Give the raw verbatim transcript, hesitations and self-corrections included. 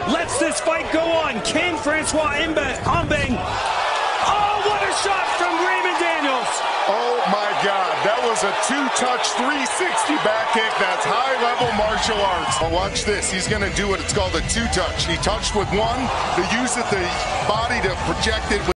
lets this fight go on. Can Francois Ambeng? Oh, what a shot from Raymond Daniels. Oh my God, that was a two-touch three sixty back kick. That's high-level martial arts. Oh, watch this. He's going to do what it's called a two-touch. He touched with one, to use it the body to project it with